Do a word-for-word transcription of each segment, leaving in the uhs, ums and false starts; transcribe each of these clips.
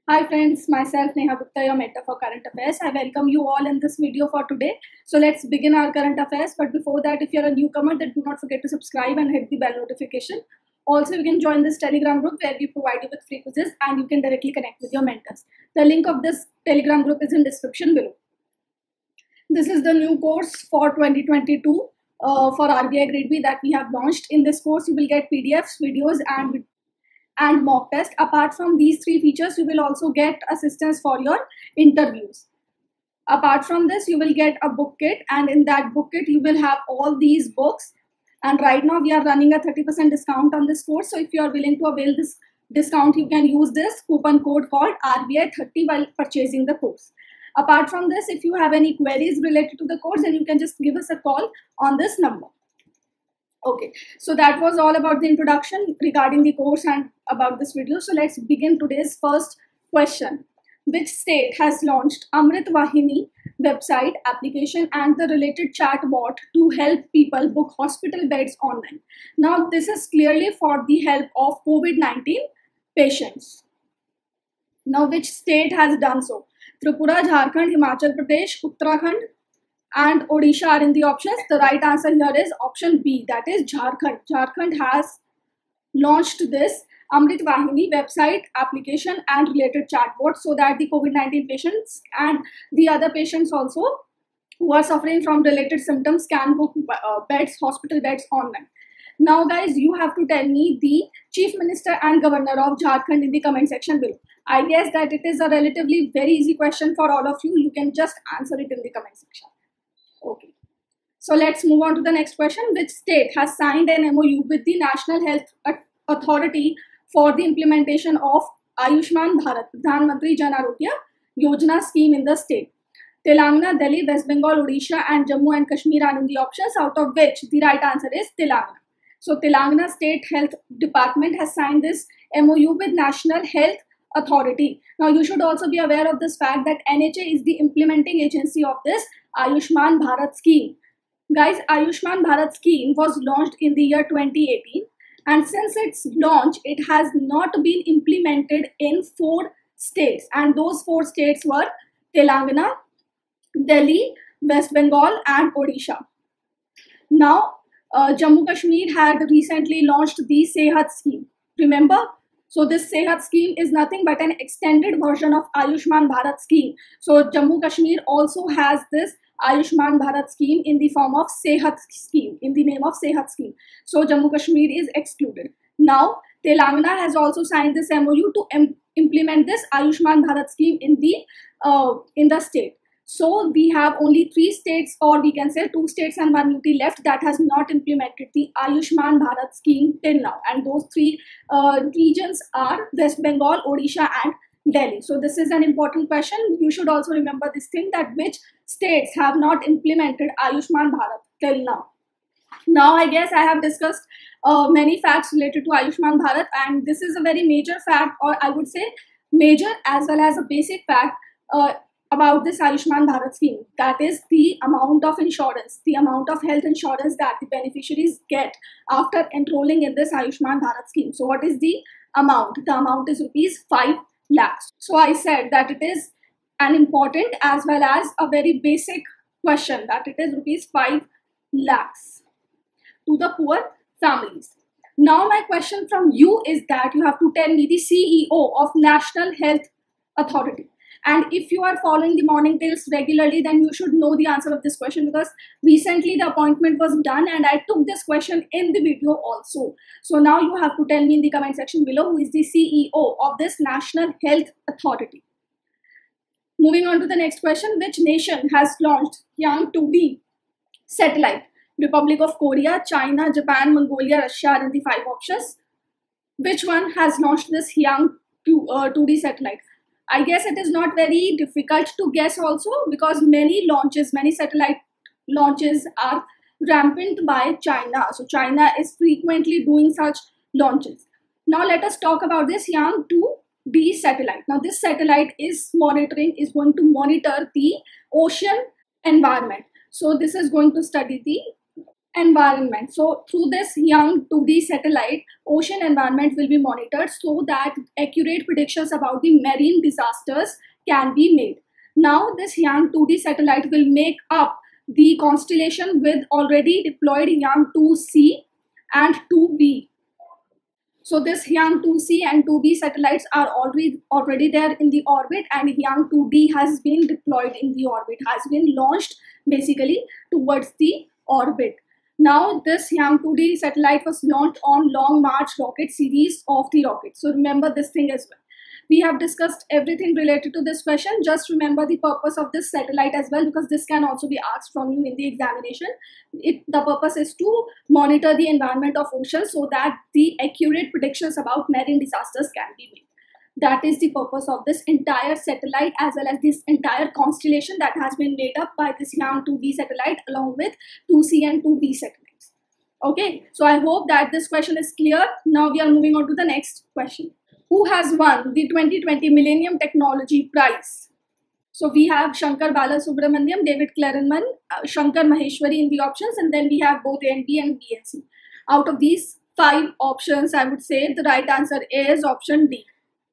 Hi friends, myself Neha Gupta, your mentor for current affairs. I welcome you all in this video for today. So let's begin our current affairs. But before that, if you're a newcomer, then do not forget to subscribe and hit the bell notification. Also, you can join this Telegram group where we provide you with free quizzes and you can directly connect with your mentors. The link of this Telegram group is in description below. This is the new course for twenty twenty-two uh, for R B I Grade B that we have launched. In this course, you will get P D Fs, videos and and mock test. Apart from these three features, you will also get assistance for your interviews. Apart from this, you will get a book kit, and in that book kit, you will have all these books. And right now, we are running a thirty percent discount on this course. So if you are willing to avail this discount, you can use this coupon code called R B I thirty while purchasing the course. Apart from this, if you have any queries related to the course, then you can just give us a call on this number. Okay, so that was all about the introduction regarding the course and about this video. So let's begin today's first question. Which state has launched Amrit Vahini website application and the related chatbot to help people book hospital beds online? Now, this is clearly for the help of COVID nineteen patients. Now, which state has done so? Tripura, Jharkhand, Himachal Pradesh, Uttarakhand, and Odisha are in the options. The right answer here is option B, that is Jharkhand. Jharkhand has launched this Amrit Vahini website application and related chatbot so that the COVID nineteen patients and the other patients also who are suffering from related symptoms can book uh, beds, hospital beds online. Now guys, you have to tell me the Chief Minister and Governor of Jharkhand in the comment section below. I guess that it is a relatively very easy question for all of you. You can just answer it in the comment section. Okay, so let's move on to the next question. Which state has signed an M O U with the National Health Authority for the implementation of Ayushman Bharat Pradhan Mantri Jan Arogya Yojana scheme in the state? Telangana, Delhi, West Bengal, Odisha and Jammu and Kashmir are in the options, out of which the right answer is Telangana. So Telangana State Health Department has signed this M O U with National Health Authority. Now you should also be aware of this fact that N H A is the implementing agency of this Ayushman Bharat scheme. Guys, Ayushman Bharat scheme was launched in the year twenty eighteen, and since its launch, it has not been implemented in four states, and those four states were Telangana, Delhi, West Bengal and Odisha. Now, uh, Jammu Kashmir had recently launched the Sehat scheme. Remember? So this Sehat scheme is nothing but an extended version of Ayushman Bharat scheme. So Jammu Kashmir also has this Ayushman Bharat scheme in the form of Sehat scheme, in the name of Sehat scheme. So Jammu Kashmir is excluded. Now Telangana has also signed this M O U to im implement this Ayushman Bharat scheme in the uh, in the state. So we have only three states, or we can say two states and one U T left, that has not implemented the Ayushman Bharat scheme till now. And those three uh, regions are West Bengal, Odisha and Delhi. So this is an important question. You should also remember this thing, that which states have not implemented Ayushman Bharat till now. Now I guess I have discussed uh, many facts related to Ayushman Bharat, and this is a very major fact, or I would say major as well as a basic fact uh, about this Ayushman Bharat scheme. That is the amount of insurance, the amount of health insurance that the beneficiaries get after enrolling in this Ayushman Bharat scheme. So what is the amount? The amount is rupees five lakhs. So I said that it is an important as well as a very basic question, that it is rupees five lakhs to the poor families. Now my question from you is that you have to tell me the C E O of National Health Authority. And if you are following the morning tales regularly, then you should know the answer of this question, because recently the appointment was done and I took this question in the video also. So now you have to tell me in the comment section below who is the C E O of this National Health Authority. Moving on to the next question. Which nation has launched Yang two D satellite? Republic of Korea, China, Japan, Mongolia, Russia are in the five options. Which one has launched this Yang two D satellite? I guess it is not very difficult to guess also, because many launches, many satellite launches are rampant by China. So China is frequently doing such launches. Now let us talk about this Yang two D satellite. Now this satellite is monitoring, is going to monitor the ocean environment. So this is going to study the Environment. So through this young two D satellite, ocean environment will be monitored so that accurate predictions about the marine disasters can be made. Now this young two D satellite will make up the constellation with already deployed young two C and two B. So this young two C and two B satellites are already already there in the orbit, and young two D has been deployed in the orbit, has been launched basically towards the orbit. Now this young two D satellite was launched on Long March rocket series of the rocket. So remember this thing as well. We have discussed everything related to this question. Just remember the purpose of this satellite as well, because this can also be asked from you in the examination. It, the purpose is to monitor the environment of oceans so that the accurate predictions about marine disasters can be made. That is the purpose of this entire satellite, as well as this entire constellation that has been made up by this young two D satellite along with two C and two B satellites. Okay, so I hope that this question is clear. Now we are moving on to the next question. Who has won the twenty twenty Millennium Technology Prize? So we have Shankar Balasubramaniam, David Kleinerman, uh, Shankar Maheshwari in the options, and then we have both A N B and B N C. Out of these five options, I would say the right answer is option D.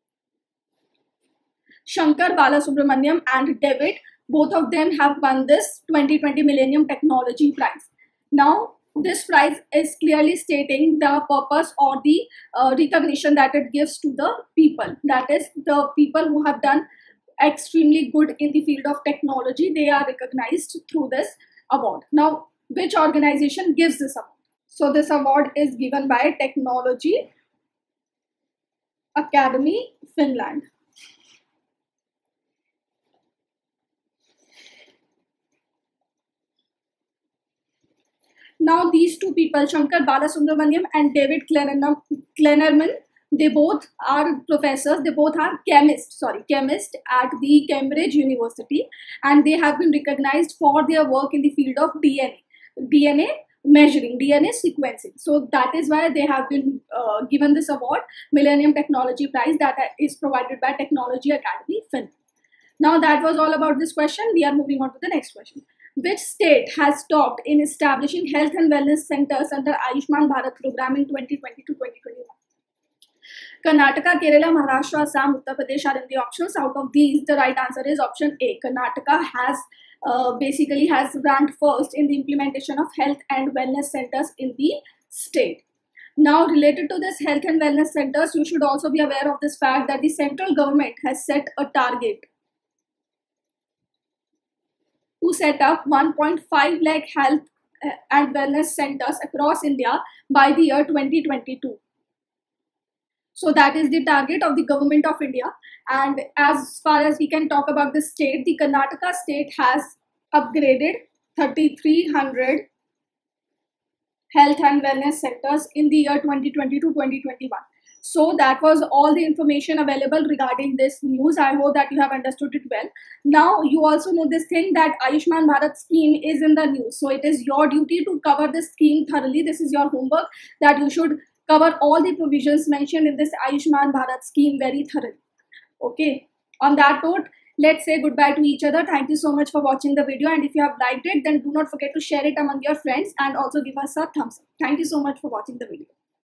Shankar Balasubramaniam and David, both of them have won this twenty twenty Millennium Technology Prize. Now, this prize is clearly stating the purpose or the uh, recognition that it gives to the people. That is, the people who have done extremely good in the field of technology, they are recognized through this award. Now, which organization gives this award? So this award is given by Technology Academy, Finland. Now these two people, Shankar Balasubramaniam and David Kleinerman, they both are professors, they both are chemists, sorry, chemists at the Cambridge University, and they have been recognized for their work in the field of D N A, D N A measuring, D N A sequencing. So that is why they have been uh, given this award, Millennium Technology Prize, that is provided by Technology Academy, Finland. Now that was all about this question. We are moving on to the next question. Which state has topped in establishing health and wellness centers under Ayushman Bharat program in twenty twenty to twenty twenty-one? Karnataka, Kerala, Maharashtra, Assam, Uttar Pradesh are in the options. Out of these, the right answer is option A. Karnataka has uh, basically has ranked first in the implementation of health and wellness centers in the state. Now, related to this health and wellness centers, you should also be aware of this fact that the central government has set a target to set up one point five lakh health and wellness centers across India by the year twenty twenty-two. So that is the target of the government of India. And as far as we can talk about the state, the Karnataka state has upgraded thirty-three hundred health and wellness centers in the year twenty twenty to twenty twenty-one. So that was all the information available regarding this news. I hope that you have understood it well. Now you also know this thing that Ayushman Bharat scheme is in the news. So it is your duty to cover this scheme thoroughly. This is your homework, that you should cover all the provisions mentioned in this Ayushman Bharat scheme very thoroughly. Okay. On that note, let's say goodbye to each other. Thank you so much for watching the video. And if you have liked it, then do not forget to share it among your friends and also give us a thumbs up. Thank you so much for watching the video.